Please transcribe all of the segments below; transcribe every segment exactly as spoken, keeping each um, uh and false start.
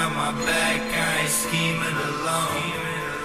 got my back, I ain't scheming alone.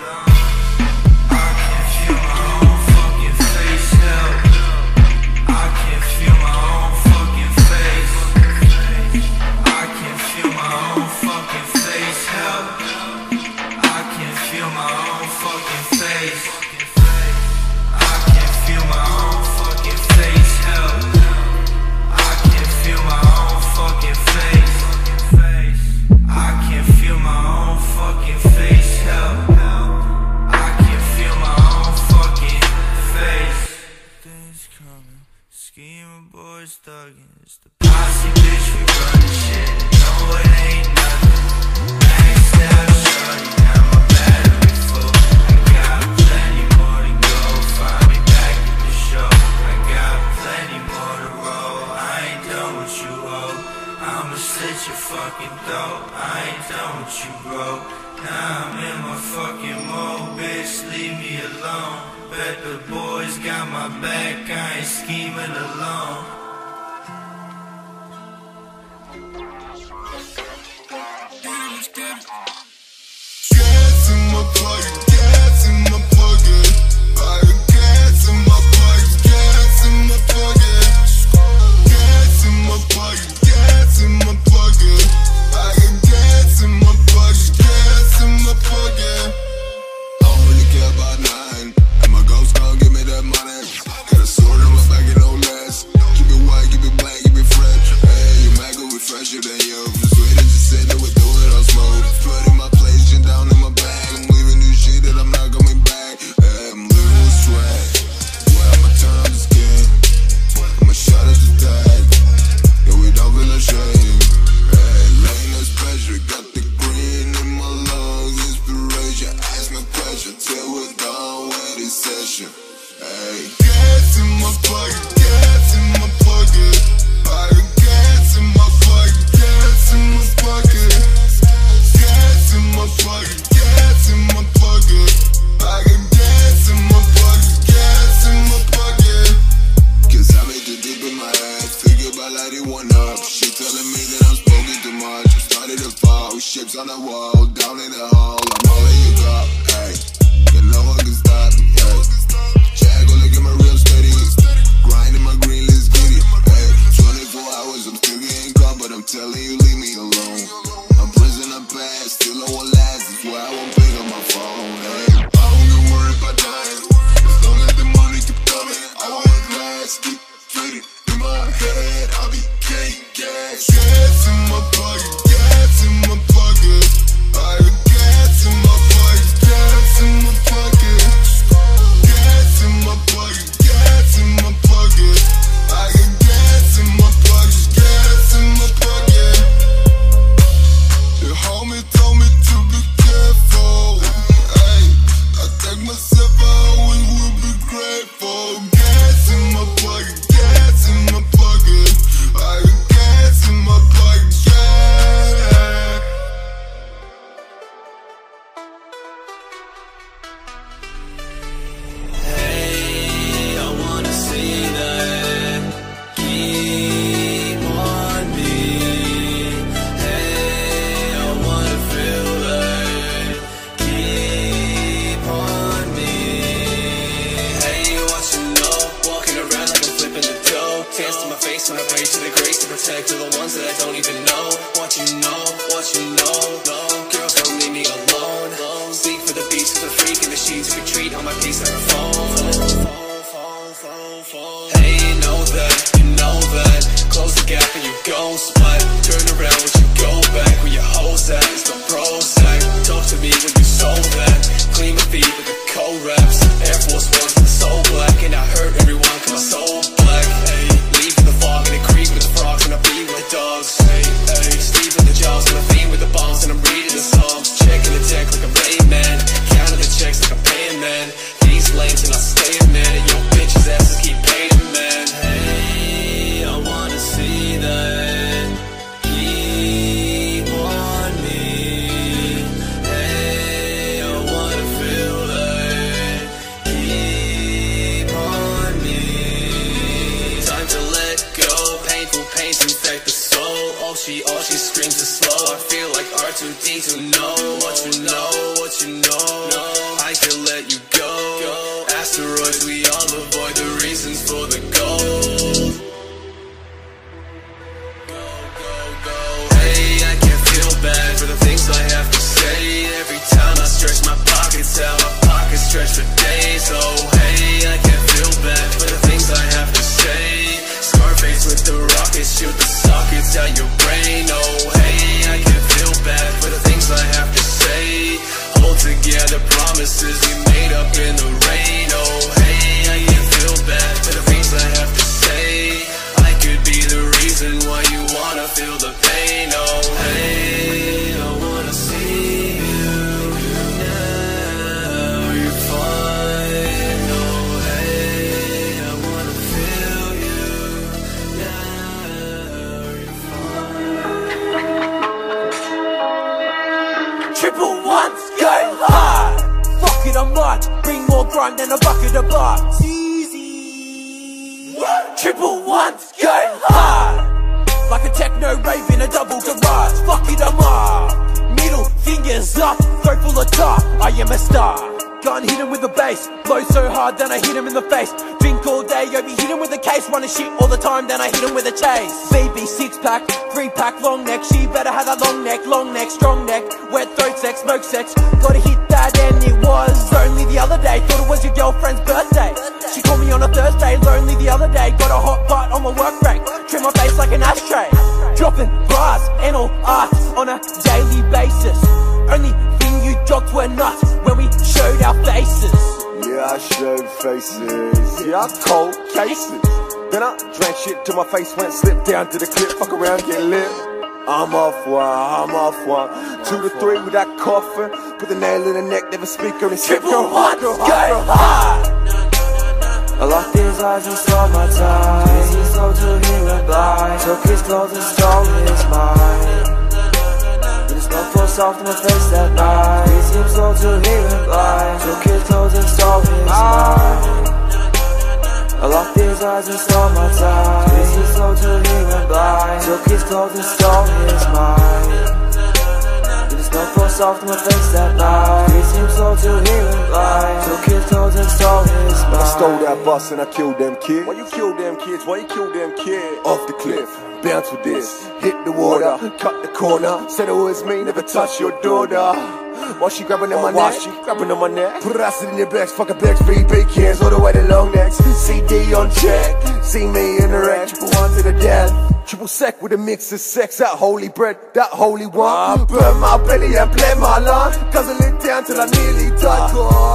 Scheming boys thuggin', it's the posse, bitch, we runnin' shit. No, it ain't nothing. Maxed out shorty, now my battery full. I got plenty more to go. Find me back at the show. I got plenty more to roll. I ain't done what you owe. I'ma slit your fucking throat. I ain't done what you broke. Now I'm in my fucking mode, bitch, leave me alone. Bet the boys got my back, I ain't scheming alone. Gas in my pocket, gas in my pocket. I got gas in my pocket, gas in my pocket. Gas in my pocket, gas in my pocket. I got gas in my pocket, gas in my pocket. I don't really care about nine. Ghost gon' give me that money. Got a sword in my back and no less. Keep it white, keep it black, keep it fresh. Hey, you might go with fresher than you. Just wait and just said that we do it on smoke. Flood in my place, gin down in my bag. I'm leaving new shit that I'm not coming back. Hey, I'm living with swag. Well, my time is skin. I'ma shot at the tag. Yeah, we don't feel ashamed. Hey, laying us pressure. Got the green in my lungs. Inspiration, ask no question till we're done with this session. Hey, gas in my pocket, gas in my pocket. I got gas in my pocket, gas in my pocket. Gas in my pocket, gas in my pocket. I got gas in my pocket, gas in my pocket. Cause I made the dip in my head, figure about lighting one up. She telling me that I'm smoking too much. I'm starting to fall, ships on the wall, down in the hall. I'm all in your cup, hey. You know I can stop, hey. Jack, go look at my real steady. Grinding my green, let's get it, hey. twenty-four hours, I'm still getting caught, but I'm telling you, leave me alone. I'm prisoner past, still I won't last. That's why I won't pick up my phone, hey. I don't get worried about dying, as long as the money keep coming. I won't last, keep fading in my head. I'll be getting gas. Gas in my pocket, gas in my pocket. I got gas in my pocket, gas in my pocket. Gas in my pocket, gas in my pocket. I got gas in my pocket, gas in my pocket. The homie told me to be careful. Hey, I take myself out, we will be grateful. Gas in my pocket, gas in my pocket. I got gas in my pocket, yeah. Hey, I wanna see that. Keep on me. Hey, I wanna feel that. Keep on me. Hey, what you know? Walking around like I'm flipping the dough. Dance to my face when I pray to the grace to protect all the ones that I don't even know. What you know? What you know? No, girls don't leave me alone. Sleep for the beats with the freak in the sheets. Retreat on my piece of her phone. Hey, you know that, you know that. Close the gap and you gon' splat. Turn around when you go back. Where your hoes at, it's the Prozac. Talk to me when you sold that. Clean my feet with the cold raps. Air Force Ones with the soul black. And I hurt everyone cause my soul black. Hey, leave in the fog and the creek with the frogs. And I be with the dogs. Hey, hey, sleep with the jaws and I feed with the bombs. And I'm reading the songs. Checking the tech like a Rain Man. Counting the checks like a paying need to know what you know, what you know. I can let you go. Asteroids, we all avoid the reasons for the gold. Go, go, go. Hey, I can't feel bad for the things I have to say. Every time I stretch my pockets out, my pockets stretch for days. Oh, hey, I can't feel bad for the things I have to say. Scarface with the rockets, shoot the sockets out your brain. Oh, hey, I can't feel bad for the things I have to say. Hold together promises we made up in the rain. Oh, hey, I can't feel bad for the things I have to say. I could be the reason why you wanna feel the pain. Oh, hey, I wanna see you now. You're fine. Oh, hey, I wanna feel you now. You're fine. Triple ones, go hard. Fuck it, I'm not. Bring more grind than a bucket of bucks. Easy. Triple ones, go hard. Like a techno rave in a double garage. Fuck it, I'm up. Middle fingers up, throat full of tar. I am a star. Gun hit him with the bass. Blow so hard, then I hit him in the face. Drink all day, yo, be hit him with a case. Running shit all the time, then I hit him with a chase. B B six pack, three pack, long neck. She better have that long neck, long neck, strong neck. Wet throat sex, smoke sex. Gotta hit that, and it was only the other day. Thought it was your girlfriend's birthday. She called me on a Thursday, lonely the other day. Got a hot butt on my work break. Trim my face like an ashtray. Dropping bras and all arts on a daily basis. Only thing you dropped were nuts when we showed our faces. Yeah, I showed faces. Yeah, I cold cases. Then I drank shit till my face went, slipped down to the clip. Fuck around, get lit. I'm off one, I'm off one. Two to three with that coffin. Put the nail in the neck, never speak on his hip. Triple ones, go hard. I locked his eyes and saw my time. He slow to hear and blind. Took his clothes and stole his mind. With his mouth full soft in my face that night. He seemed slow to hear and blind. Took his clothes and stole his mind. I locked his eyes and saw my time. He slow to hear and blind. Took his clothes and stole his mind. No force soft in my face that night. He seemed slow to hear and blind. Took his clothes and stole his mind. I stole that bus and I killed them kids. Why you kill them kids? Why you kill them kids? Off the cliff, bounce with this. Hit the water, cut the corner. Said it was me, never touch your daughter. While she grabbing on my neck, she grabbing on my neck. Put acid in your bags, fucking bags, free big hands, all the way to long necks. C D on check, see me in the wreck. Triple one to the death. Triple sec with a mix of sex, that holy bread, that holy wine. Burn my belly and play my line, cause I lit down till I nearly died.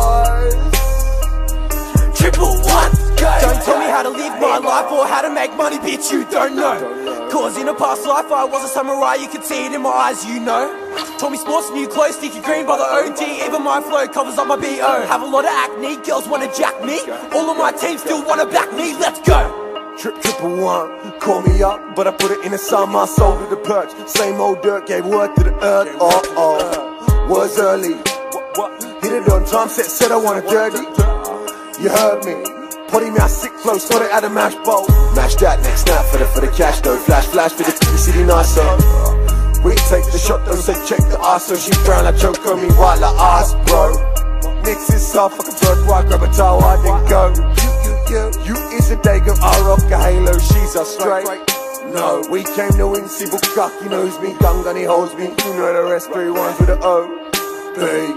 Triple ones, go. Don't tell me how to live my life or how to make money, bitch, you don't know. Cause in a past life I was a samurai, you could see it in my eyes, you know. Told me sports, new clothes, sticky green by the O G. Even my flow covers up my B O. Have a lot of acne, girls wanna jack me. All of my team still wanna back me, let's go. Trip, triple one, call me up, but I put it in the sun, my soul to the perch. Same old dirt, gave word to the earth, oh oh. Was early, hit it on time, set, said I want it dirty. You heard me, potty mouth, sick flow, sort it out of mash bowl. Mash that next snap for the, for the cash though. Flash, flash for the, the city nice so. We take the shot though, say check the ass, so she frown like choke on me white like ass, bro. Mix this up, fucking bird, why grab a towel, I didn't go. You, you is a day girl, I rock a halo, she's a straight. No, we came to win, see Bukaki knows me, Gungun he holds me. You know the rest, three ones with the O. B.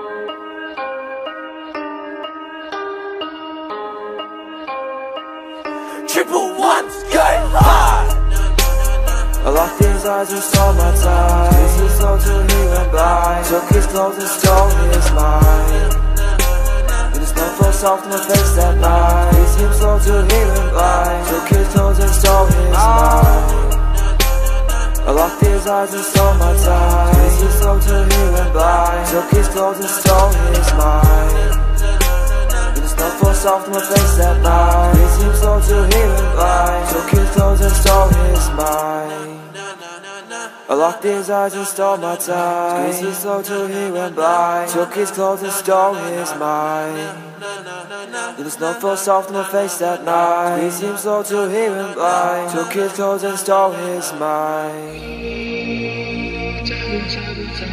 Triple ones, go hard. I locked his eyes and saw my time. He slow to hear and blind. Took his clothes and stole his mind. No flow soft in my face that night. He seemed slow to hear and blind. Took his clothes and stole his mind. I locked his eyes and stole my time. He seemed slow to hear and blind. Took his clothes and stole his mind. There's no flow soft in my face that night. He seemed slow to hear and blind. Took his clothes and stole his mind. I locked his eyes and stole my time. Squeezed his slow to hear and blind. Took his clothes and stole his mind. There was no flow soft in my face that night. Squeezed him slow to hear and blind. Took his clothes and stole his mind.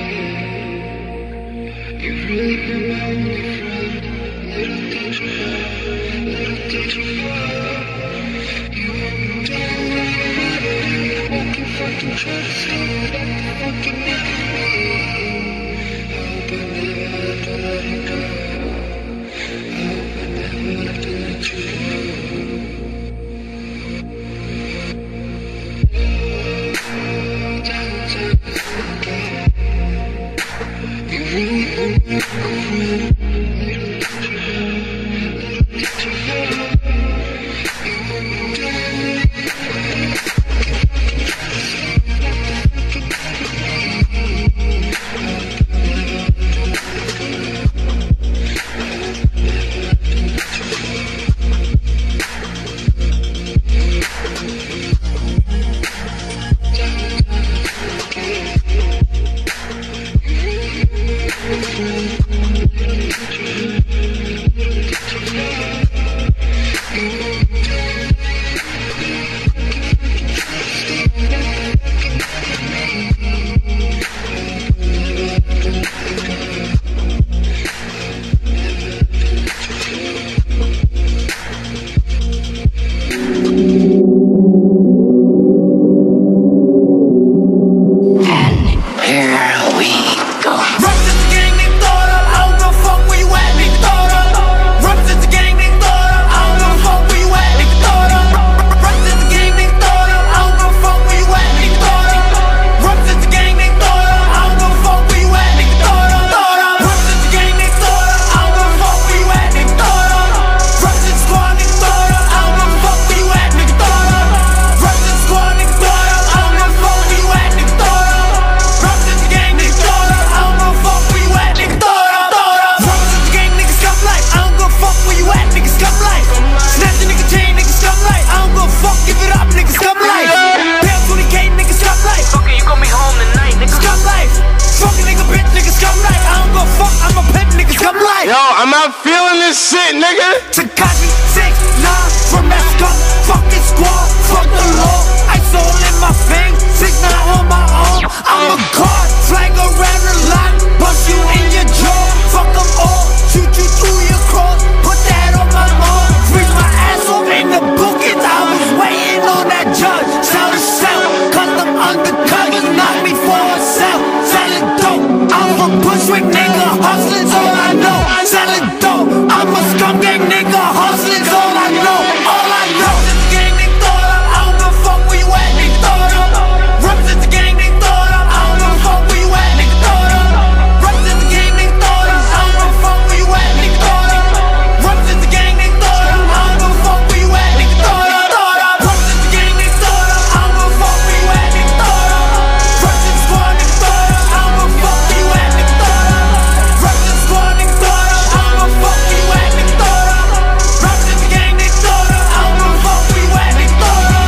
I'm not feeling this shit, nigga. Tekashi six nine from that skunk fucking squad. Fuck the law, ice all in my face, six nine on my arm. I'm a guard, flag around the lot, bust you in your jaw. Fuck them all, shoot you through your cross, put that on my arm. Freeze my ass off in the buckets. I was waiting on that judge. Sell the cell, cause them undercutters knock me for a cell. Selling dope, I'm a Bushwick nigga, hustling's all I know. Selling dope, I'm a scum gang nigga, hustling's all I know. All I know. Represent the gang, they thought up. I don't give a fuck where you at, nigga, thought up. Represent the gang, they thought up. I don't give a fuck where you at, nigga, thought up. Represent the gang, they thought up. I don't give a fuck where you at, nigga, thought up. Represent the gang, they thought up. I don't give a fuck where you at, nigga, thought up. Represent the gang, they thought up. I don't give a fuck where you at, nigga, thought up. Represent the squad, nigga, thought up. I don't give a fuck where you at, nigga, thought up. Represent the squad, nigga, thought up. I don't give a fuck where you at, nigga, thought up. Represent the gang, they thought up. I don't give a fuck where you at, nigga, thought up.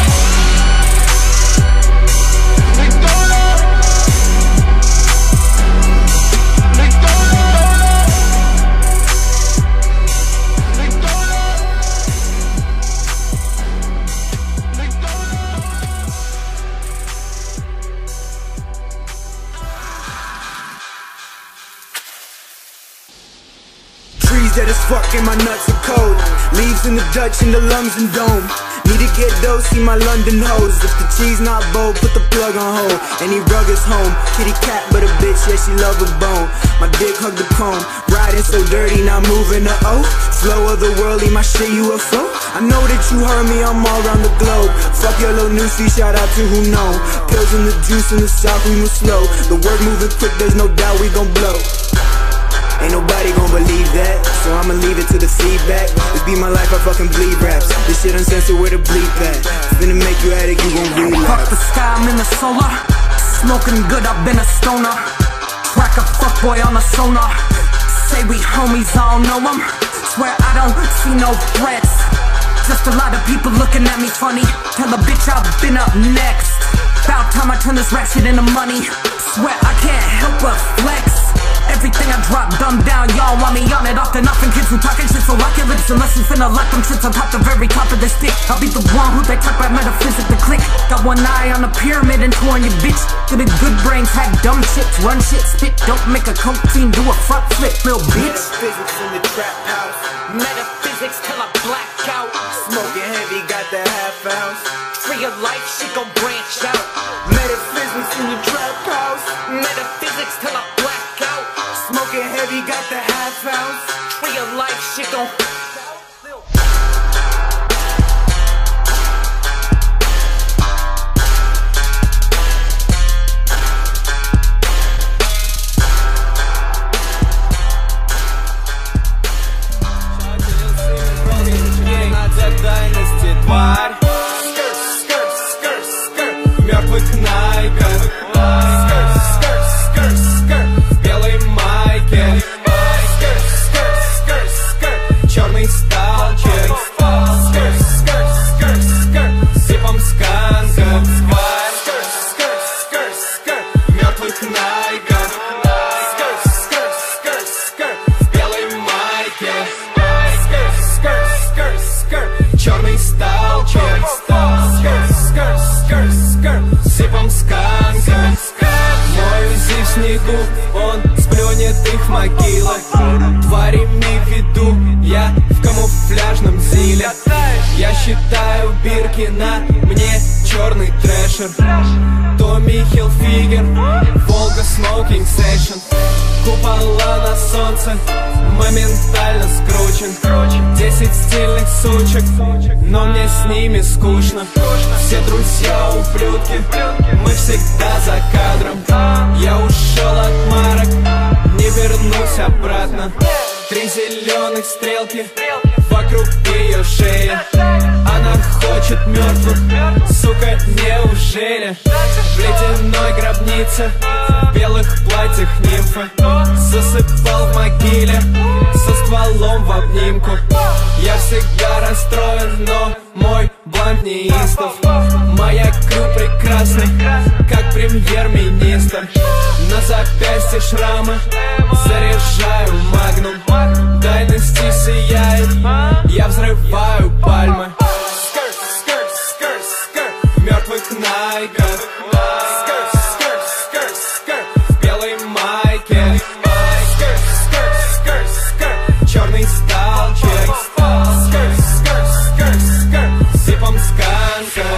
Trees that is fucking, my nuts are cold. Leaves in the Dutch and the lungs and dome. Need to get those, see my London hoes. If the cheese not bold, put the plug on hold. Any rug is home. Kitty cat but a bitch, yeah she love a bone. My dick hug the comb. Riding so dirty, not moving the O. Flow of the worldly, my shit U F O. I know that you heard me, I'm all around the globe. Fuck your little newsfeed, shout out to who know. Pills in the juice in the south, we move slow. The work moving quick, there's no doubt we gon' blow. Ain't nobody gon' believe that, so I'ma leave it to the feedback. This be my life, I fucking bleed raps. This shit uncensored, where the bleep at? Finna make you addict, you gon' relapse. Fuck the sky, I'm in the solar. Smoking good, I've been a stoner. Crack a fuckboy on a sonar. Say we homies, I don't know them. Swear I don't see no threats. Just a lot of people looking at me funny. Tell a bitch I've been up next. About time I turn this rap shit into money. Swear I can't help but flex. everything I drop, dumb down. Y'all want me on it often, often kids who talking shit, so lock your lips unless you finna lock them shits on top the very top of the stick. I'll be the one who they talk about metaphysics, the click. Got one eye on the pyramid and two on your bitch. Give it good brains, had dumb shit, run shit, spit. Don't make a coke team, do a front flip, little bitch. Metaphysics in the trap house. Metaphysics till I black out. Smoking heavy, got the half ounce. Free your life, shit gon' branch out. Metaphysics in the trap house. Metaphysics till I black out. Smoking heavy, got the half ounce. Free your life, shit gon' тварь. Скр, скр, скр, скр, в мертвых найках. Скр, скр, скр, скр, в белой майке. Скр, скр, скр, скр, черный сталкер. Скр, скр, скр, скр, сипом сканка. Скр, скр, скр, скр, в мертвых найках. Скр, скр, скр, скр, в белой майке. Скр, скр, скр, скр, черный сталкер. Скр, скр, скр, скр, сипом сканка. Мой УЗИ в снегу, он сплюнет их в могилах. Тварь, имей в виду, я в камуфляжном зиле. Я считаю бирки на мне черный трэшер. Томми Хилфигер, Волга Смокинг Сейшн. Купола на солнце, моментально скручен. Десять стильных сучек, но мне с ними скучно. Все друзья ублюдки, мы всегда за кадром. Я ушел от марок, не вернусь обратно. Три зеленых стрелки вокруг ее шеи. Она хочет мертвых, сука, неужели? В ледяной гробнице, в белых платьях нимфы. Засыпал в могиле, со стволом в обнимку. Я всегда расстроен, но мой бланк неистов. Моя крю прекрасный, как премьер-министр. На запястье шрамы, заряжаю магнум. Дайности сияет, я взрываю пальмы. Скр, скр, скр, скр, в мертвых найках. Скр, скр, скр, скр, в белой майке. Скр, скр, скр, скр, черный сталкер. Скр, скр, скр, скр, сипом сканка.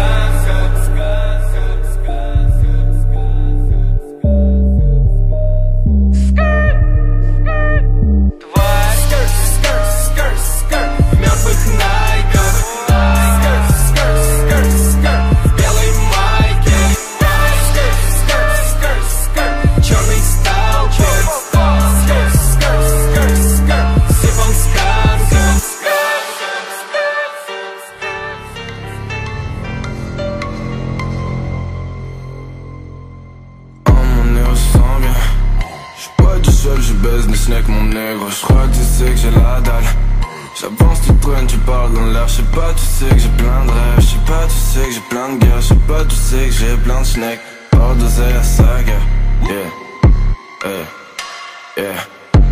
Je baisse des snacks mon nègre, je crois que tu sais que j'ai la dalle. J'avance, tu traînes, tu parles dans l'air. Je sais pas, tu sais que j'ai plein de rêves. Je sais pas, tu sais que j'ai plein de guerres. Je sais pas, tu sais que j'ai plein de snacks. Hors d'oseille à sa guerre. Yeah, yeah, yeah.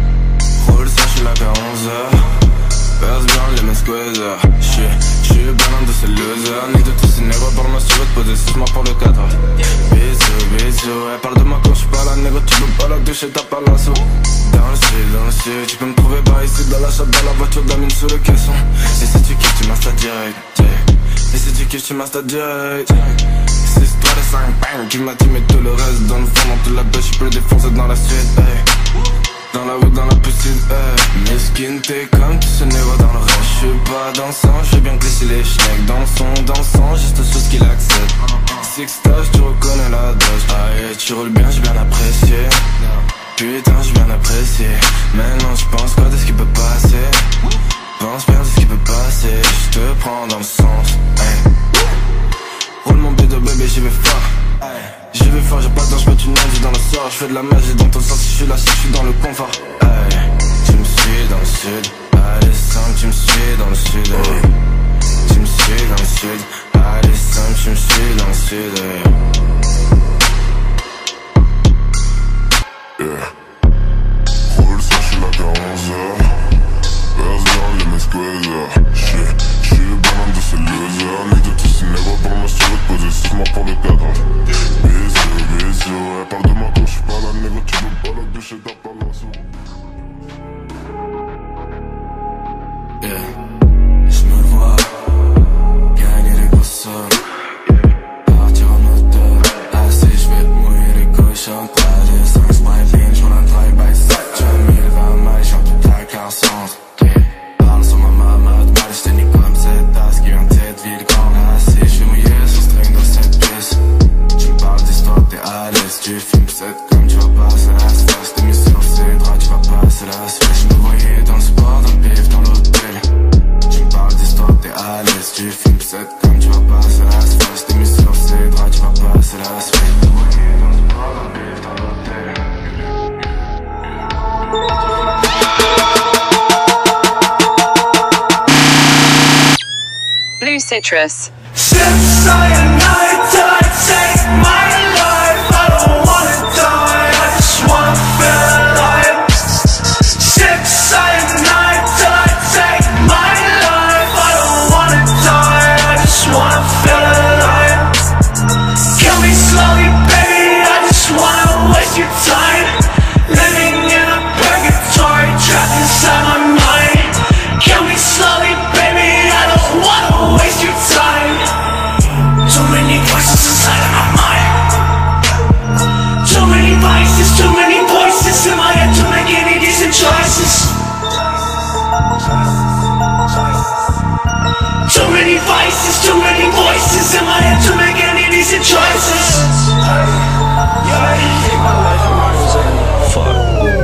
Roule ça, j'suis là qu'à onze heures. Perce bien les mains squeezer. J'suis, j'suis bien un de ces losers. Ni de tous ces négros, parle-moi si je veux te poser six mois pour le quatre. Bisous, bisous, elle parle de moi quand j'suis pas là, négro, tu peux pas la doucher, t'as pas l'assaut. Dans le sud, dans le sud, tu peux me trouver par ici, dans la chape, dans la voiture, de la mine sous le caisson. Et si tu kiffes, tu m'installes direct, yeah. Et si tu kiffes, tu m'installes direct. C'est histoire de cinq bang, tu m'as dit, mais tout le reste dans le fond, dans toute la bêche, je peux le défoncer dans la suite, hey. Dans la rue, dans la piscine, hey. Mesquine, t'es comme tu sais, négro dans le reste. J'suis pas dansant, j'vais bien glisser les schnecks. Dansons, dansons, juste chose qu'il accepte. Six stars, tu reconnais la dose. Aïe, tu roules bien, j'ai bien apprécié. Putain, j'ai bien apprécié. Maintenant, j'pense quoi de ce qui peut passer. Pense bien de ce qui peut passer. J'te prends dans le sens, hey. Roule mon bide, bébé, j'y vais fort. J'y vais fort, j'ai pas de temps, j'mets une magie dans le sort. J'fais de la magie dans ton sens, si j'suis là, si j'suis dans le confort. Hey, tu me suis dans le sud. Allez, simple, tu me suis dans le sud. Hey. Tu me suis dans le sud. Allez, simple, tu me suis dans le sud. Hey. Yeah. True Citrus. Sip cyanide till I take my life. I don't wanna die, I just wanna feel alive. Sip cyanide till I take my life. I don't wanna die, I just wanna feel alive. Kill me slowly, baby, I just wanna waste your time. Living in a purgatory, trapped inside my mind. Kill me slowly, baby, I don't wanna waste your time. Too many voices inside of my mind. Too many vices, too many voices in my head to make any decent choices. Too many vices, too many voices in my head to make any decent choices. Fuck.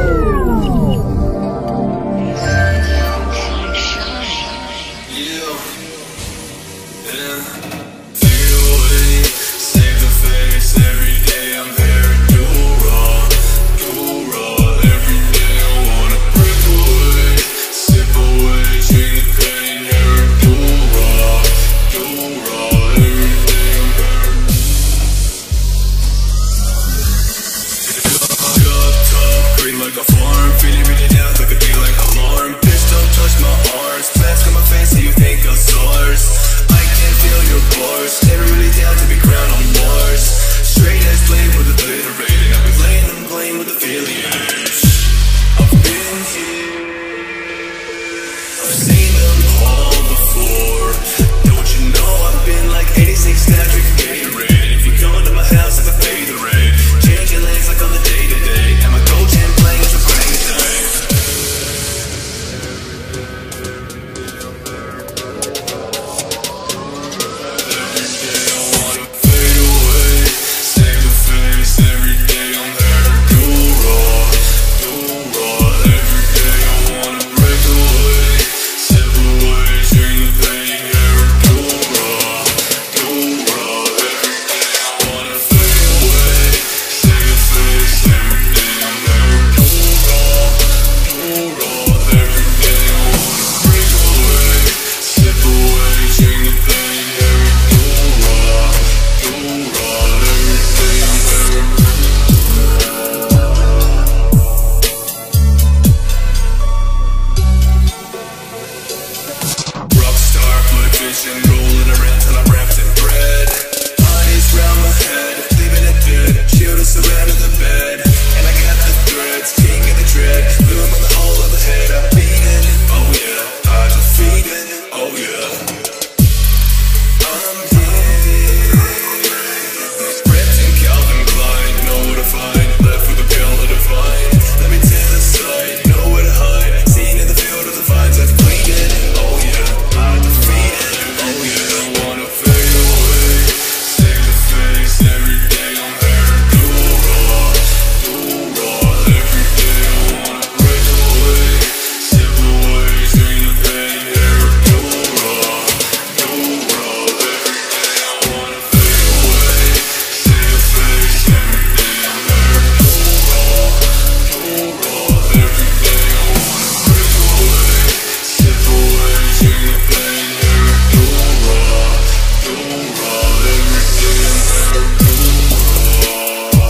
Like a farm, feeling really down, look at me like alarm. Bitch, don't touch my arms. Mask on my face, so you think I'm SARS. I can't feel your bars. Never really down to be crowned on Mars. Straight as blade with obliterating. I've been laying them blame with the failures. I've been here, I've seen them all before. Don't you know I've been like eighty-six now drinking Gatorade. If you come to my house, I can pay the rate. Changing lanes like on the day to day. And my coach and playing is a brain time. Every day I wanna fade away. Save the face, every day I'm there to do raw, do raw. Every day I wanna break away. Sip away, drink the pain, here do raw, do raw. Every day I wanna fade away. Save the face, every day I'm there to do raw, do raw. Every day I wanna break away. Sip away, drink the pain, here do raw, do raw. Every day I'm there. Rockstar, blood vision, rolling around till I'm wrapped in bread. Honey's round my head, leaving it dead. Shield is surrounded the bed, and I got the threads, king of the dread. Bloom on the whole of the head, I'm beating. Oh yeah, I just feed it. Oh yeah, I'm here. Reps in Calvin Klein, know where to find. Left with a pill to define. Let me tell the side, know where to hide. Seen in the field of the vines, I've cleaned it. Oh yeah, I defeat it. Oh yeah, I wanna fade away. Save the face, every day I'm there to do raw, do raw. Every day I wanna break away. Sip away, drink the pain, here do raw, do raw. Every day I wanna fade away. Save the face, every day I'm there to do raw, do raw. Every day I wanna break away. Sip away, drink the pain, here do raw, do raw. Every day I'm there to do raw.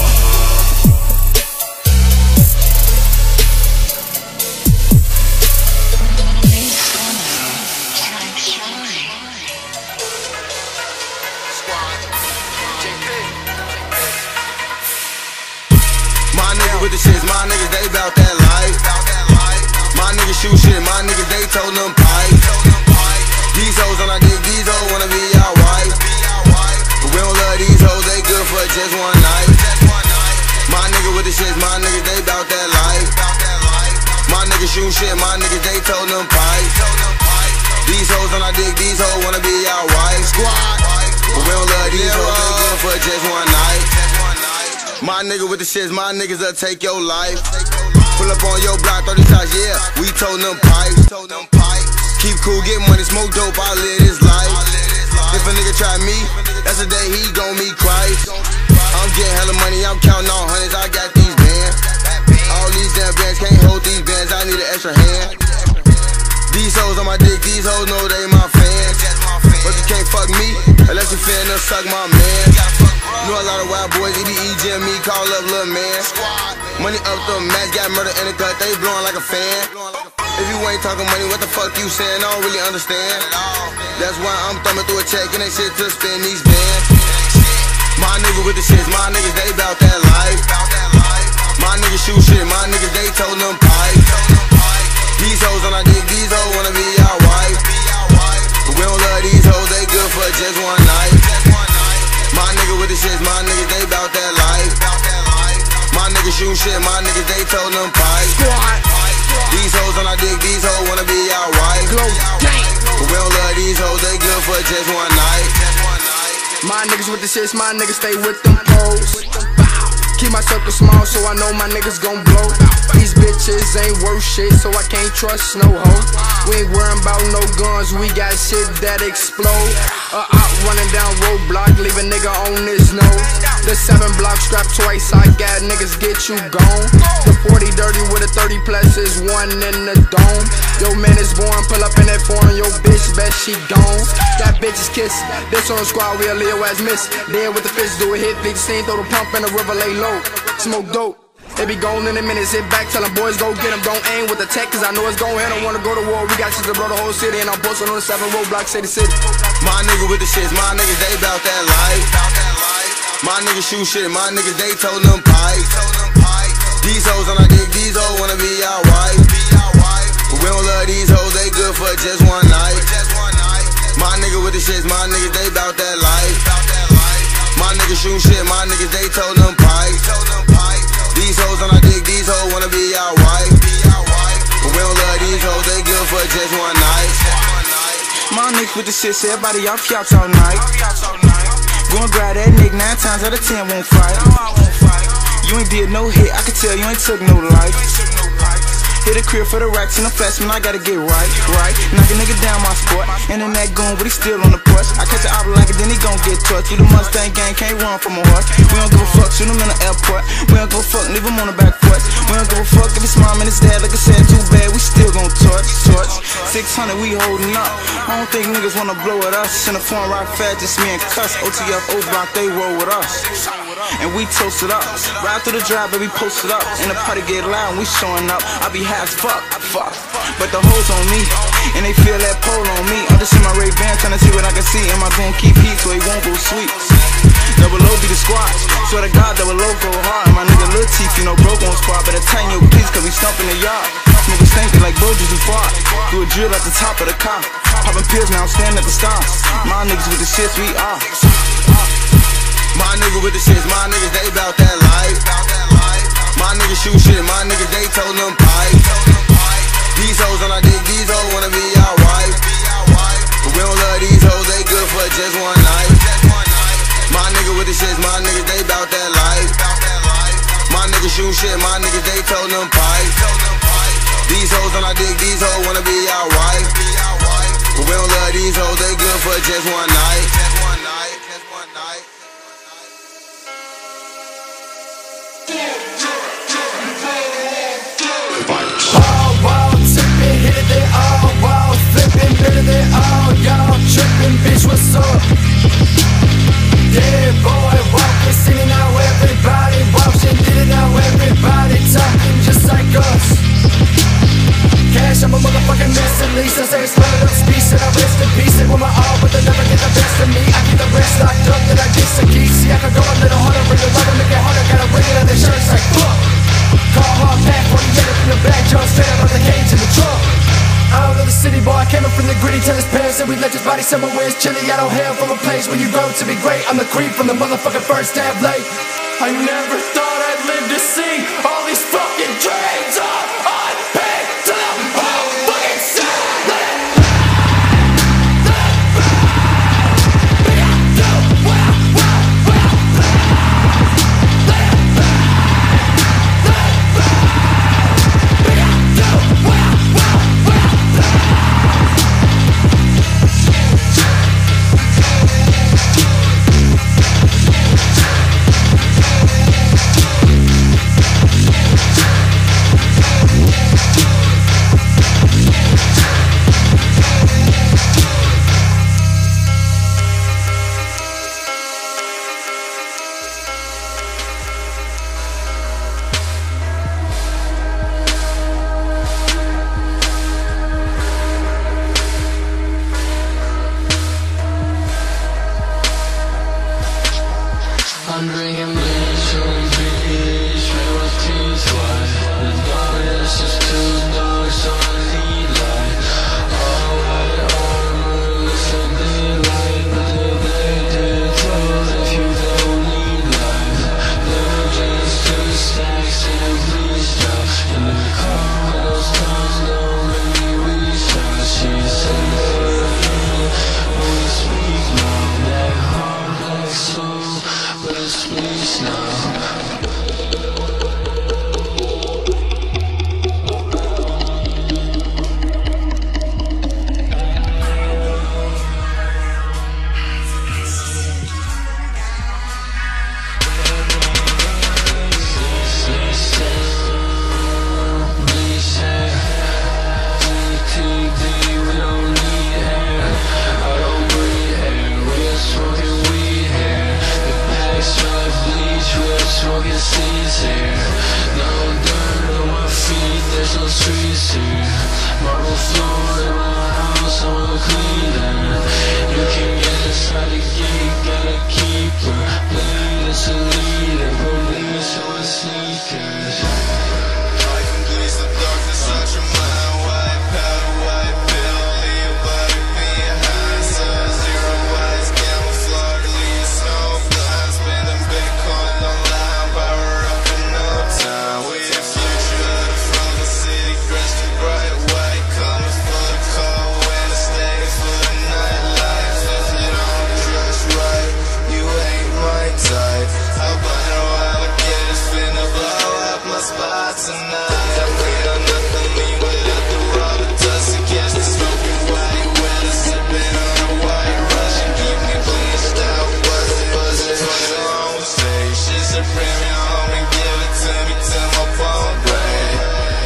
My niggas with the shits, my niggas, they bout that life. My niggas shoot shit, my niggas, they told them pipe. These hoes on our dick, these hoes wanna be our wife. But we don't love these hoes, they good for just one night. My niggas with the shits, my niggas, they bout that life. My niggas shoot shit, my niggas, they told them pipe. These hoes on our dick, these hoes wanna be our wife. Squad. But we don't love these hoes, they good for just one night. My nigga with the shits, my niggas will take your life. Pull up on your block, thirty shots, yeah, we told them pipes. Keep cool, get money, smoke dope, I live this life. If a nigga try me, that's the day he gon' meet Christ. I'm getting hella money, I'm counting on hundreds, I got these bands. All these damn bands can't hold these bands, I need an extra hand. These hoes on my dick, these hoes know they my fans. But you can't fuck me, unless you finna suck my man. Know a lot of wild boys, E D E, G M E, call up little man. Money up the max, got murder in the cut, they blowing like a fan. If you ain't talking money, what the fuck you saying? I don't really understand. That's why I'm thumbing through a check and they shit to spin these bands. My nigga with the shits, my niggas, they bout that life. My niggas shoot shit, my niggas, they told them pipe. These hoes on our dick, these hoes wanna be our wife. But we don't love these hoes, they good for just one night. My nigga with the shits, my niggas, they bout that life. My niggas shoot shit, my niggas, they told them pipe. These hoes on our dick, these hoes wanna be our wife. But we don't love these hoes, they good for just one night. My niggas with the shits, my niggas stay with them poles. Keep my circle small so I know my niggas gon' blow. These bitches ain't worth shit so I can't trust no hoe. We ain't worryin' about no guns, we got shit that explode. Uh, out running down roadblock, leave a nigga on his nose. The seven block strapped twice, I got niggas get you gone. The forty dirty with a thirty plus is one in the dome. Yo man is born, pull up in that foreign, yo bitch bet she gone. That bitch is kiss, this on the squad we a Leo ass miss. Dead with the fist, do a hit, big scene, throw the pump in the river, lay low. Smoke dope, they be gone in a minute, sit back, tell them boys go get them. Don't aim with the tech, cause I know it's gon' hit. I don't wanna go to war, we got shit to blow the whole city. And I'm posting on the seven roadblock, city city. My nigga with the shits, my niggas, they bout that life. My niggas shoot shit, my niggas, they told them pipe. These hoes on our dick, these hoes wanna be our wife. But we don't love these hoes, they good for just one night. My nigga with the shits, my niggas, they bout that life. My niggas shoot shit, my niggas, they told them pipe. These hoes on our dick, these hoes wanna be our wife. But we don't love these hoes, they good for just one night. My niggas with the shit, everybody off yachts all night. Go and grab that nigga, nine times out of ten won't fight. You ain't did no hit, I can tell you ain't took no life. Hit a crib for the racks and the flats, man, I gotta get right, right. Knock a nigga down my spot, and then that goon, but he still on the push. I catch an opera like it, then he gon' get touched. You the Mustang gang, can't run from a horse. We don't give a fuck, shoot him in the airport. We don't give a fuck, leave him on the back foot. We don't give a fuck if his mom and his dad, like I said, too bad, we still gon' touch, touch. six hundred, we holding up. I don't think niggas wanna blow at us. In the phone rock fat, just me and Cuss. O T F, O-Block, they roll with us. And we toast it up. Ride through the drive, baby, post it up. And the party get loud, and we showing up. I be high as fuck, fuck. But the hoes on me, and they feel that pole on me. I'm just in my Ray-Ban, trying to see what I can see. Am I gonna keep heat so he won't go sweet? Double O be the squad. Swear to God, double O go hard. My nigga Lil Teeth, you know, broke on spot. Better tighten your please, cause we stumping the yard. Niggas thinking like Boji's who fought. Do a drill at the top of the car. Popping pills, now I'm standing at the stars. My niggas with the shits, we are. My nigga with the shits, my niggas, they bout that life. My niggas shoot shit, my niggas, they told them pipe. These hoes on our dick, these hoes wanna be our wife. But we don't love these hoes, they good for just one night. My nigga with the shits, my niggas, they bout that life. My niggas shoot shit, my niggas, they told them pipe. These hoes on our dick, these hoes wanna be our wife. But we don't love these hoes, they good for just one night. All wild, tipping, hit it, they all wild, flipping, bitter, they all y'all tripping, bitch, what's up? Yeah, boy, walking, singing, now everybody watching, did it, now everybody talking just like us. Cash, I'm a motherfucking mess, at least I say smell it up, speech, and I rest in peace, and with my all, but they never get the best of me. I keep the rest locked up, then I get some keys. See, I can go a little harder, bring it harder, make it harder, gotta bring it on their shirts like fuck. Call hard back, forty-eight up in the back, jump straight out of the cage in the trunk. I don't know the city boy, I came up from the gritty, tell his parents that we left his body somewhere where it's chilly. I don't hail from a place where you grow to be great. I'm the creep from the motherfucking first tab late. I never thought I'd live to see all these fucking dreams are unpaid to the whole fucking ceiling. place on streets here. Marble floor in my house, I wanna clean that. You can get inside the gate, gotta keep her. Bleed is a leader, police on the sneakers. I can please the darkness out your mind. White powder, white pill, leave body behind. Sub-zero eyes, camouflage, leave snow glass. Spending Bitcoin online, power up in no time. We the future from the city, dressed in bright white colors for the cold winter, stays for the nightlife. If you don't dress right, you ain't my type. I'll buy no alligators, finna blow up my spot tonight. I pray on nothing, leave without the raw, the dust to catch the smoking white weather, sipping on a white Russian, keep me bleached out, buzzing, buzzing, buzzing on stage. She's a premium, homie, give it to me till my phone break.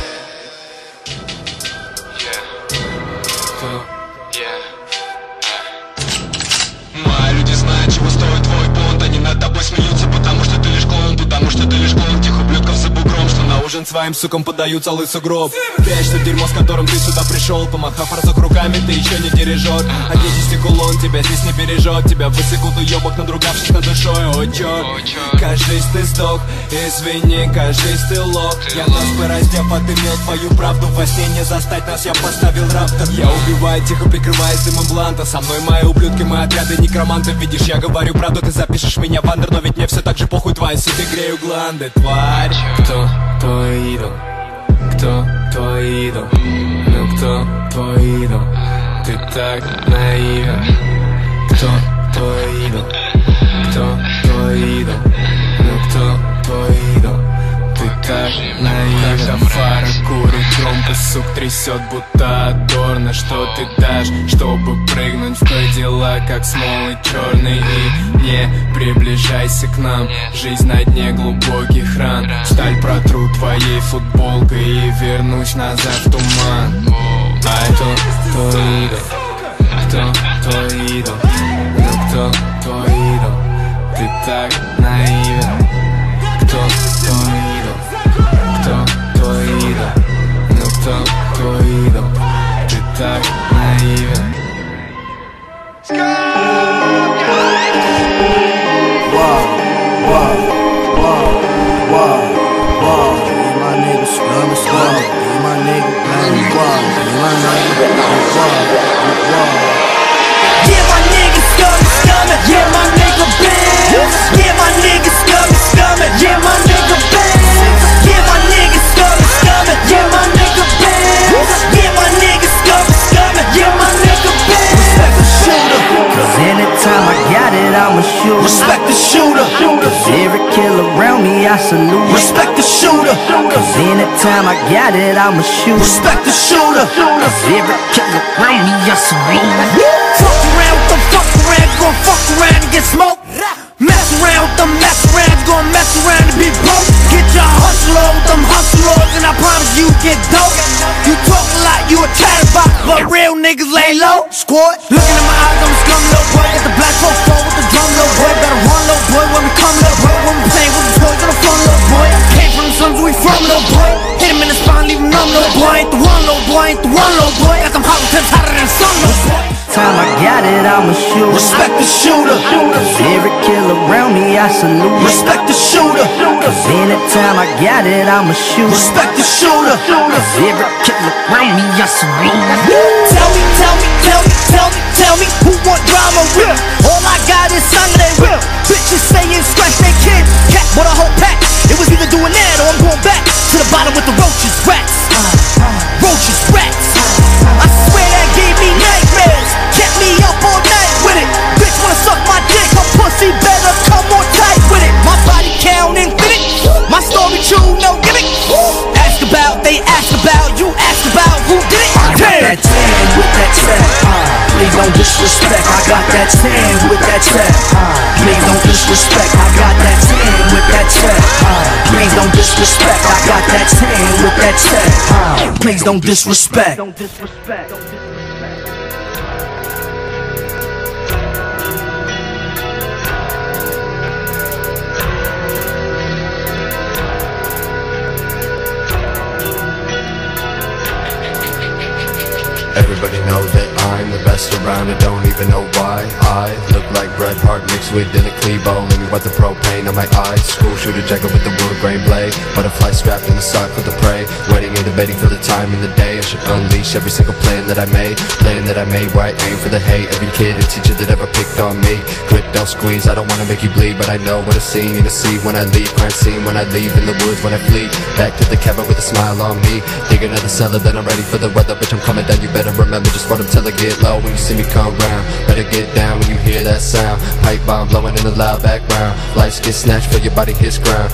Мои люди знают, чего стоит твой понт. Они над тобой смеются, потому что ты лишь клоун. Потому что ты лишь клоун тех ублюдков за бугром, что на ужин своим сукам подают целый сугроб. Вечно дерьмо, с которым ты сюда пришел. Помахав разок руками, ты еще не дирижер. Оденься кулон, тебя здесь не бережет. Тебя высекут уебок, надругавшись над душой. Ой, черт, кажись, ты сдох. Извини, кажись, ты лох. Я нас бы раздев, а ты мел твою правду. Во сне не застать нас, я поставил раптор. Я убиваю, тихо прикрываясь дымом бланта. Со мной мои ублюдки, мы отряды некромантов. Видишь, я говорю правду, ты запишешь меня в андер. Но ведь мне все так же похуй, твои себе грею гланды, тварь. Кто твой идол? Кто твой идол? Ну кто твой идол? Ты так наивен. Кто твой идол? Кто твой идол? Ну кто твой идол? Ты так наивен. Когда фары курит, громко сук трясет, будто адорно. Что ты дашь, чтобы прыгнуть в Кадиллак, как смолы черный? И не приближайся к нам, жизнь на дне глубоких ран. Сталь протру твоей футболкой и вернусь назад в туман. А кто твой идол? Кто твой идол? Ну кто твой идол? Ты так наивен. Кто твой идол? Кто твой идол? Ну кто твой идол? Ты так наивен. Wow, wow, wow, wow, wow. Yeah, my nigga scum and scum. Yeah, my nigga blind wow. Yeah, my nigga wow, wow. Yeah, my nigga scum and scum. Yeah, my nigga bad. Yeah, my nigga scum and scum. Yeah, my nigga bad. Yeah, my nigga scum and scum. Yeah, my nigga bad. Yeah, my nigga scum and scum. Yeah, my nigga bad. Respect the shooter, cause anytime I got it, I'ma shoot. Respect the shooter, cause every kill around me I salute. Respect the shooter, cause anytime I got it, I'ma shoot. Respect the shooter, cause every kill around me I salute. Fuck around with them, fuck around, gon' fuck around and get smoked. Mess around with them, mess around, gon' mess around and be broke. Get your hustle on with them hustlers, and I promise you get dope. You talk a lot, you a chatterbox, but real niggas lay low. Squad, looking in my eyes, I'm a scum, little boy. Got the black folks fall with the drum, little boy. Better run, little boy, when we come, little boy. When we play with the toys, on the front, little boy. Came from the slums, we from, little boy. Hit him in the spine, leave him numb, little boy. Ain't the one, little boy, ain't the one, little boy. Got them hollow tips hotter than the sun, little boy. Time I got it, I'ma shoot. Respect the shooter, cause every kill around me I salute. Respect the shooter, cause anytime I got it, I'ma shoot. Respect the shooter, cause every kill around me I salute. Tell me, tell me, tell me, tell me, tell me who want drama with me? All I got is Sunday whip. Bitches saying scratch they kid, cat with a whole pack. It was either doing that or I'm going back to the bottom with the roaches, rats. Roaches, rats. I swear that gave me nightmares. Kept me up all night with it. Bitch wanna suck my dick, her pussy better come on tight with it. My body count infinite, my story true, no gimmick. Ask about, they ask about, you ask about who did it. I got that tan with that trap. Please don't disrespect. I got that tan with that trap. Please don't disrespect. I got that tan with that trap. Please don't disrespect. I got that tan with that trap. Please don't disrespect. Don't disrespect. Everybody know that I'm the best around, I don't even know why. I look like Bret Hart mixed with Dylan Klebold. Let me wipe the propane on my eyes. School shooter jacket with the wood grain blade. Butterfly strapped in the sock with the prey. Waiting and debating for the time in the day. I should unleash every single plan that I made. Plan that I made where I aim for the hate. Every kid and teacher that ever picked on me. Grip, don't squeeze, I don't wanna make you bleed, but I know what I've seen. Need to see when I leave, crime scene when I leave. In the woods when I flee. Back to the cabin with a smile on me. Dig another cellar, then I'm ready for the weather. Bitch, I'm coming down, you better remember. Just run up till I get low when you see me come round. Better get down when you hear that sound. Pipe bomb blowing in the loud background. Lights get snatched for your body hits ground.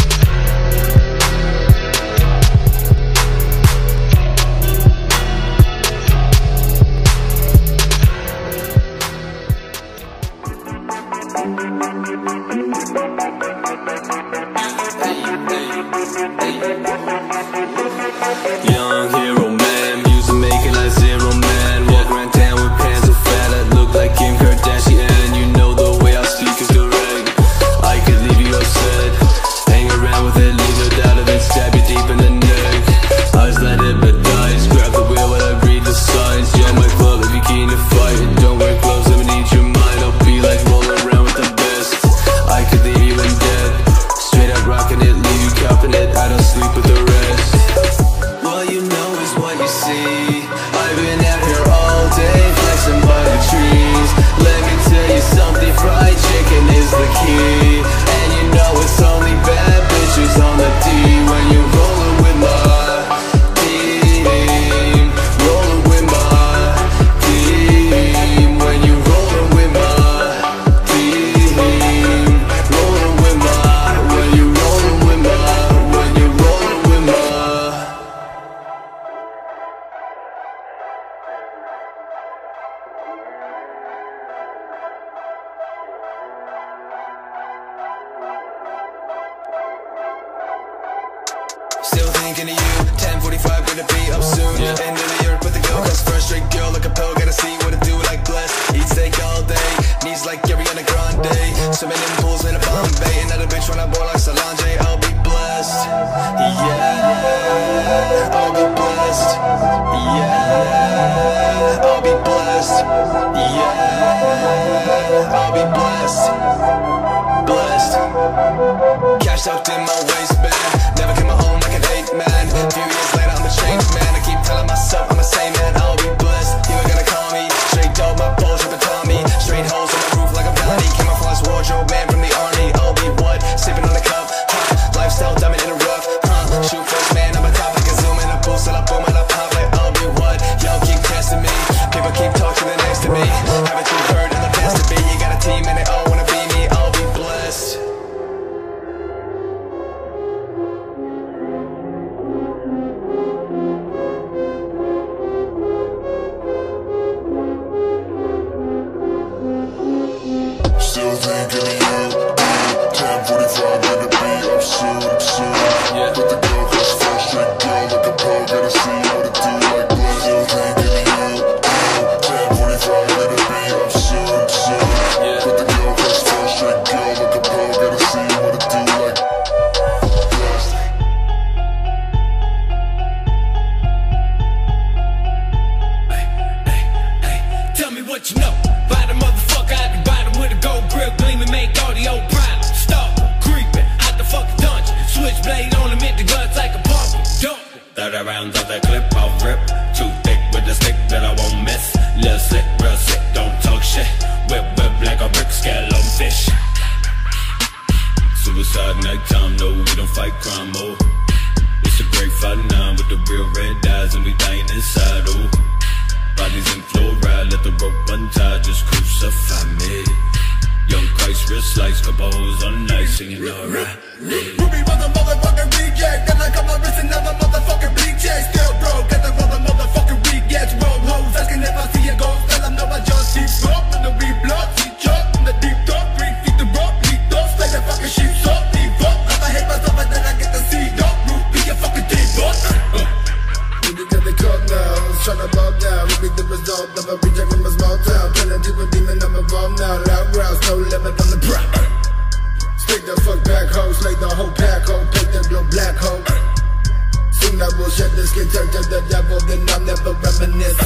Young hero man, music making like zero man. Walk around town with pants so fat I look like Kim Kardashian. You know the way I speak is correct. I could leave you upset. Hang around with it, leave no doubt of it. Stab you deep in the neck. Eyes let it but dies. Grab the wheel while I read the signs. Join my club if you're keen to fight. Don't wear clothes, let me need your mind. I'll be like rolling around with the best. I could leave you in debt. Straight up rocking it, leave you copping it. I don't sleep with the rest. What you know is what you see. I've been out here all day flexing by the trees. Let me tell you something, fried chicken is the key. And you know it's only bad bitches on the D. When you're rolling with my team, rolling with my team. When you're rolling with my team, rolling with my. When you're rolling with my, when you're rolling with my. Still thinking of you, ten forty-five, gonna be up soon. Yeah. End of the year, put the go, cause first straight girl like a pill. Gotta see what it do like blessed. Eat steak all day, knees like Ariana Grande. Swimming in pools in a Bombay. Another bitch when I bore like Solange. I'll be blessed, yeah. I'll be blessed, yeah. I'll be blessed, yeah. I'll be blessed, blessed. Cash tucked in my waistband. Never came home like an eight man. Few years later I'm a changed man. I keep telling myself I'm the same man. I'll be blessed, you ain't gonna call me. Straight dope, my balls ripping Tommy. Straight holes in my roof like a Valley. Camouflage wardrobe, man from the army. I'll be what? Sipping on the cup, huh? Lifestyle diamond in the rough, huh? Shoot first, man, I'm a top. I can zoom in a boost till I boom and I pop it. I'll be what? Y'all keep testing me. People keep talking and next to me. Haven't you heard of the best to be? You got a team and they all wanna be me. I'll be blessed. Still thinking of you. ten forty-five, gonna be up soon, up soon. Yeah. Put the girl, cause first straight girl like a pro. Gotta see what it do like blood. Still thinking of you. ten forty-five, gonna be up soon, up soon. Yeah. Put the girl, cause first straight girl like a pro. Gotta see what it do like blessed. Tell me what you know about the motherfucker at the bottom with a gold grill gleaming, make all the old problems stop creeping out the fucking dungeon. Switchblade on him, hit the guts like a pump. Dump. Thirty rounds of that clip, I'll rip. Too thick with the stick that I won't miss. Little sick, real sick, don't talk shit. Whip, whip like a brick, scale on fish. Suicide nighttime, no, we don't fight crime, oh. It's a great fight now with the real red eyes and we dying inside, oh. Bodies in fluoride, let the rope untie, just crucify me. Young Christ, wrist slice, couple hoes on night, singing alright. Ruby was a motherfucking reject. Then I got my wrist another motherfucking reject. Still broke, get the mother motherfucking rejects. Roll hoes, asking if I see a ghost. Tell them no, I just see smoke. And the re-blood, see chalk. In the deep dark, three feet the rope. Lead dogs, play the fucking sheep soft. Deep up, if I hate myself and then I get the seed up. Root, be a fucking deep up. Ruby got the cut now, tryna ball down. Ruby the result of a reject from a small town. Turning to a demon, I'm involved now. Loud growls, no limit on the prop. Stick the fuck back, ho, slay the whole pack, ho. Take the glow black, ho. Soon I will bullshit, this can turn to the devil, then I'll never reminisce.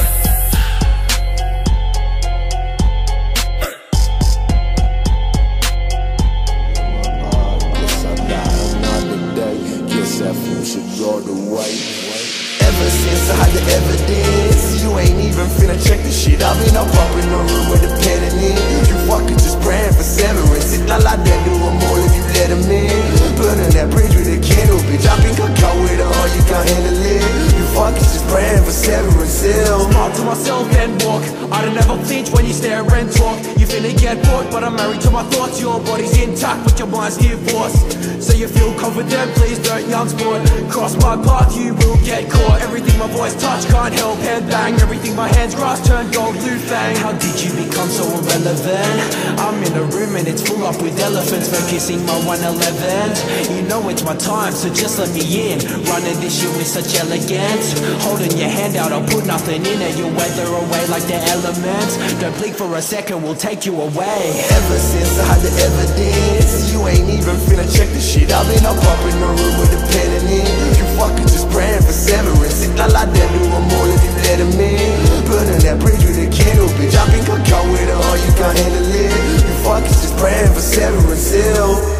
That fool should go the way. Ever since I had the evidence, you ain't even finna check the shit. I've been up up in the room with the pen in it. You fucking just praying for severance. It's not like that, do them all if you let them in. Burning that bridge with a candle, bitch. I think I'll go with her, all you can't handle it. You fucking just praying for severance. Smile to myself and walk. I don't ever flinch when you stare and talk. You finna get bored, but I'm married to my thoughts. Your body's intact, but your mind's divorced. So you feel confident, please don't young sport. Cross my path, you will get caught. Everything my voice touch can't help head bang. Everything my hands grasp turn gold blue fang. How did you become so irrelevant? I'm in a room and it's full up with elephants, focusing my one eleven. You know it's my time, so just let me in. Running this shit with such elegance. Holding your hand out, I'll put nothing in it. You'll weather away like the elements. Don't blink for a second, we'll take you away. Ever since I had the evidence, you ain't even finna check the shit. I've been up up in the room with the pen in it. You fucking just praying for severance. It's not like that, do them all if you let them in. Burning that bridge with a candle, bitch. I think I'll go with her, all you can't handle it. You fucking just praying for severance. Ill.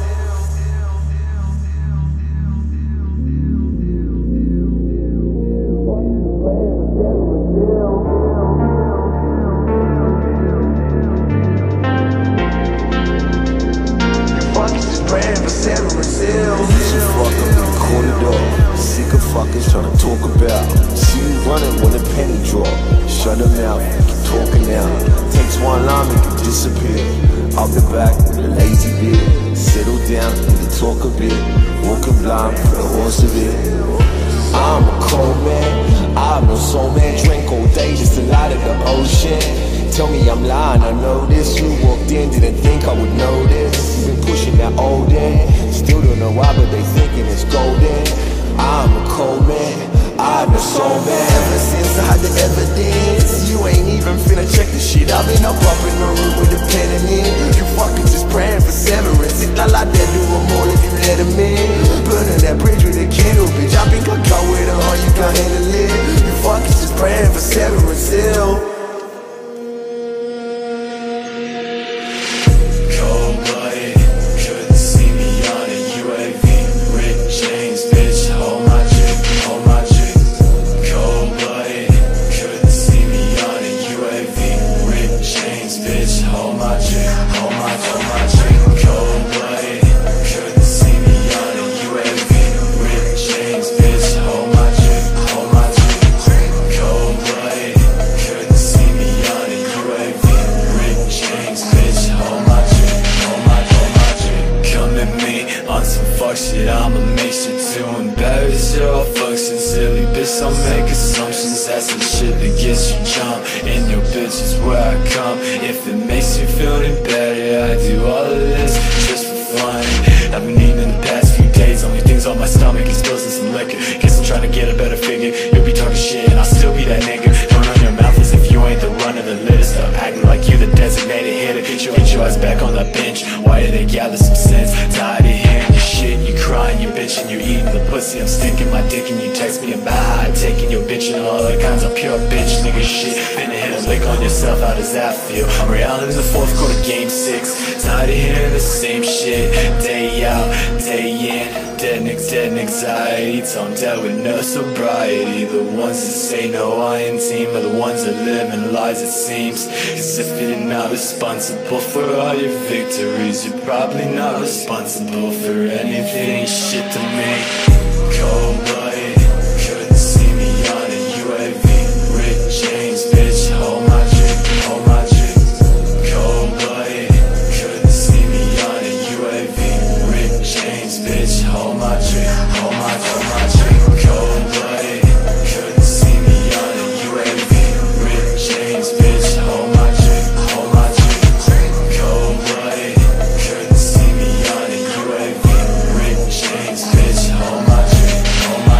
Tryna talk about, see you running when the penny drop. Shut them out, keep talking now. Takes one line, make you disappear. Up the back with a lazy beard. Settle down, need to talk a bit. Walking blind for the horse of it. I'm a cold man, I'm no soul man. Drink all day just to light up the ocean. Tell me I'm lying, I know this. You walked in, didn't think I would know this. You've been pushing that old end. Still don't know why, but they thinking it's golden. I'm a cold man, I'm a soul man. Ever since I had the evidence, you ain't even finna check the shit. I've been up up in the room with the pen in it. You fucking just praying for severance. It's not like that, do them all if you let them in. Burning that bridge with a candle, bitch. I think I'll go with her, all you can't handle it. You fucking just praying for severance. Ill. I'ma make shit to embarrass you. I'll fuck sincerely, bitch, I'll make assumptions. That's the shit that gets you jump. And your bitch is where I come. If it makes you feel any better, I do all of this just for fun. I've been eating in the past few days. Only things on my stomach is pills and some liquor. Guess I'm trying to get a better figure. You'll be talking shit and I'll still be that nigga. Don't run your mouth as if you ain't the run of the litter. Stop acting like you the designated hitter. Get your, get your ass back on that bench. Why did they gather some sense? Tired of hearing your shit. You crying, you bitching, you eating the pussy. I'm sticking my dick and you text me about how I taking your bitch and all other kinds of pure bitch nigga shit. Finna hit a lick on yourself, how does that feel? I'm reality in the fourth quarter, game six. Tired of hearing the same shit, day out, day in. Dead niggas, dead anxiety, tone dead with no sobriety. The ones that say no, I ain't team are the ones that live in lies, it seems. Cause if you're not responsible for all your victories, you're probably not responsible for anything. Shit to me. Cold blooded, couldn't see me on a U A V. Rick James, bitch, hold my drink, hold my drink. Cold blooded, couldn't see me on a U A V. Rick James, bitch, hold my drink, hold my, hold my drink. Cold blooded, couldn't see me on a U A V. Rick James, bitch, hold my drink, hold my drink. Cold blooded, couldn't see me on a U A V. Rick James, bitch, hold my drink, hold my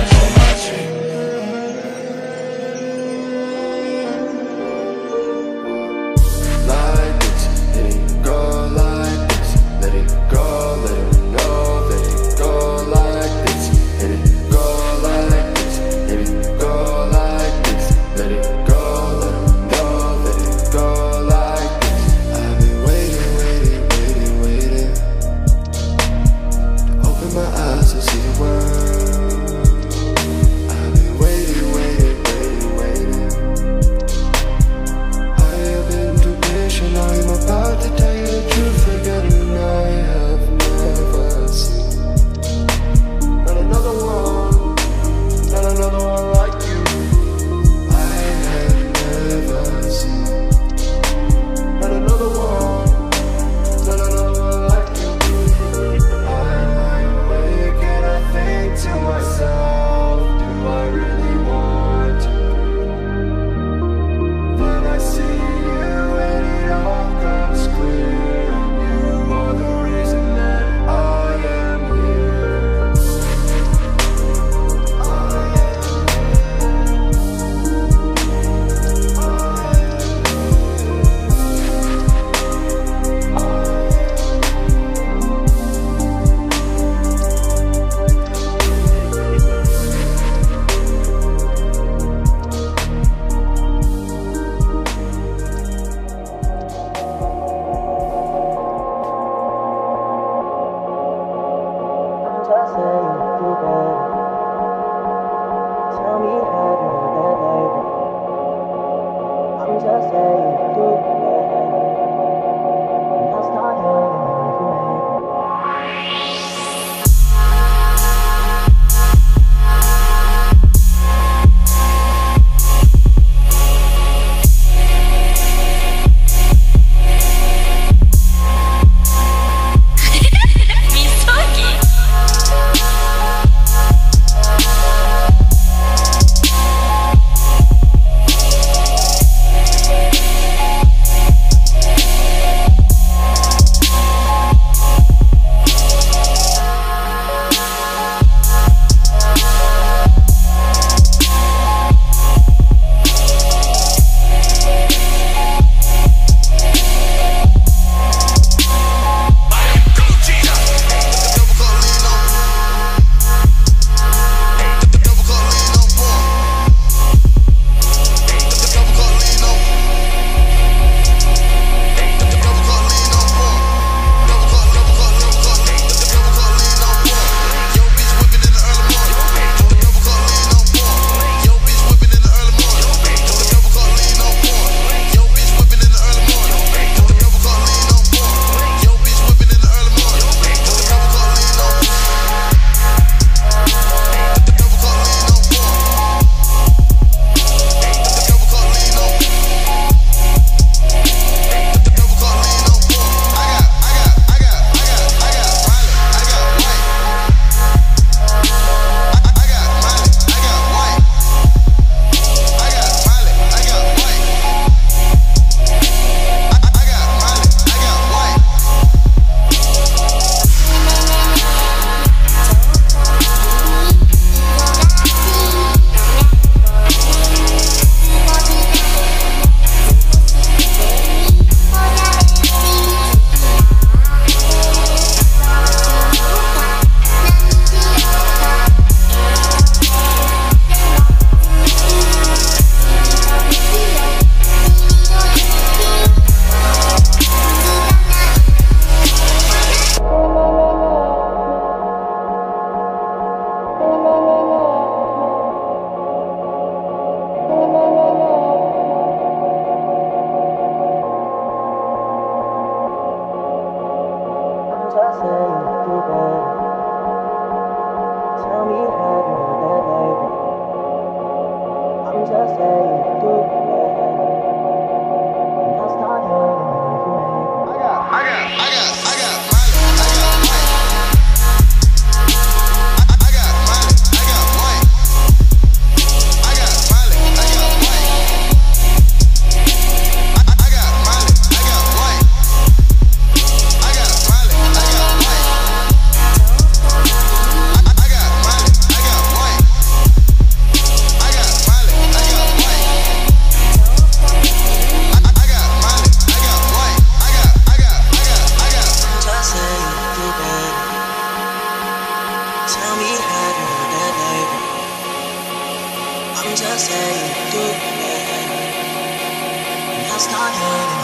I'm just saying, do it. And I'll start hurting.